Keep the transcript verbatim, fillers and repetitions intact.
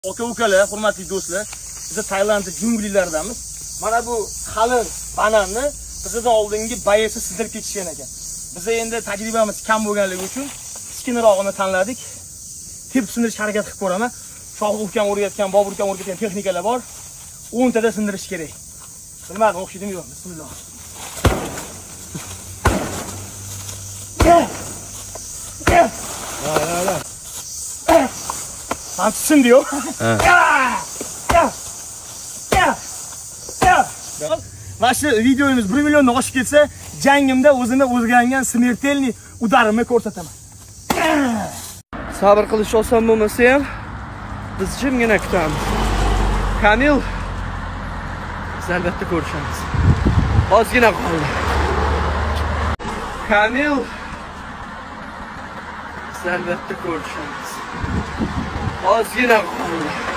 Aka-ukalar, hurmatli do'stlar, biz Tailand junglilaridanmiz. Mana bu qalin bananni bizdan oldingi bayasi sindirib ketishgan ekan. Biz endi tajribamiz kam bo'lganligi uchun kichkinarog'ini tanladik. Tep sindirish harakat qilib ko'raman. Shohruh ukam o'rgatgan, Bobur ukam o'rgatgan texnikalar bor. o'n tada sindirish kerak. Bilmadim, o'xshadimi yo'q? Bismillah. La la la. Antsin diyor. Mana shu videomiz bir milliondan oshib ketsa, jangimda o'zimga o'rgangan smertelniy udarimni ko'rsataman. Sabr qilish oson bo'lmasa ham, biz jimgina kutamiz. Kamil, biz albatta ko'rishamiz. Ozgina qoldi. Kamil, biz albatta ko'rishamiz. Ozgina qoldi.